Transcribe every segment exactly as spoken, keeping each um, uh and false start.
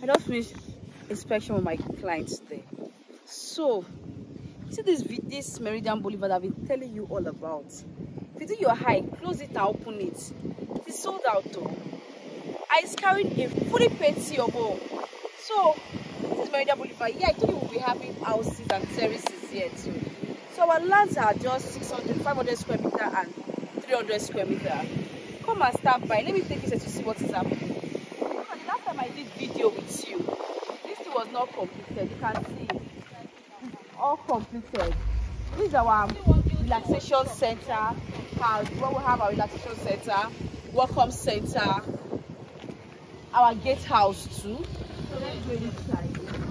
I just finished inspection with my clients today. So, see this this Meridian Boulevard I've been telling you all about. If you do your hike, close it and open it. It is sold out though. I is carrying a fully paid C of O. So, this is Meridian Boulevard. Yeah, I told you we'll be having houses and terraces here too. So our lands are just six hundred, five hundred square meter and three hundred square meter. Come and stop by. Let me take you to see what is happening. The last time I did video with you, this thing was not completed. You can see it's all completed. This is our relaxation center house where we have our relaxation center, welcome center, our gatehouse too. So let's go inside.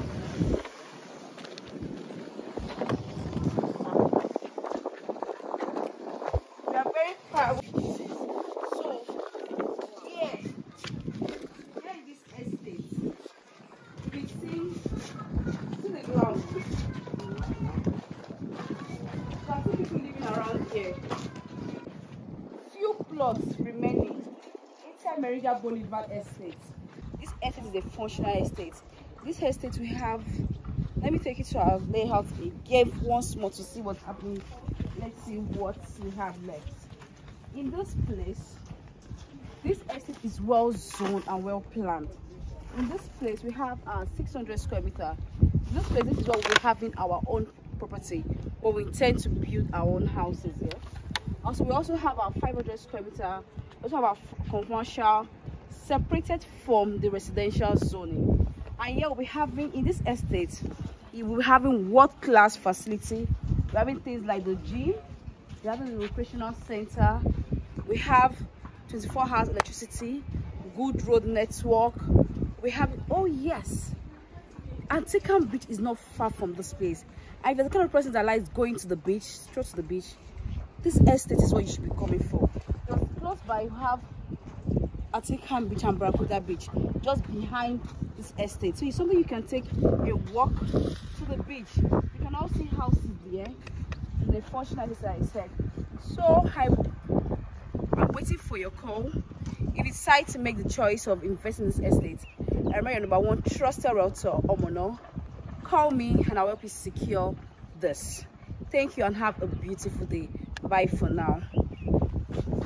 We are very far away. So here, here is this estate. We see, see the ground. There are two people living around here. Few plots remaining inside Meridian Boulevard estate. This estate is a functional estate. This estate we have, let me take you to our layout again once more to see what's happening. Let's see what we have left. In this place, this estate is well zoned and well planned. In this place, we have uh, six hundred square meter. In this place, this is what we have in our own property, but we intend to build our own houses here. Also, we also have our five hundred square meter. We also have our commercial, separated from the residential zoning. And here we'll be having, in this estate, we will be having world-class facility. We're having things like the gym, we're having the recreational center, we have twenty-four hours electricity, good road network. We have, oh yes, Antigua Beach is not far from this place. And if you're the kind of person that likes going to the beach, straight to the beach, this estate is what you should be coming for. Just close by, you have Antigua Beach and Barracuda Beach just behind this estate. So it's something you can take a walk to the beach. You can also see houses there. The fortunate as I said. So I, I'm waiting for your call. If you decide to make the choice of investing in this estate, I remember your number one trusted realtor, Omono. Call me and I'll help you secure this. Thank you and have a beautiful day. Bye for now.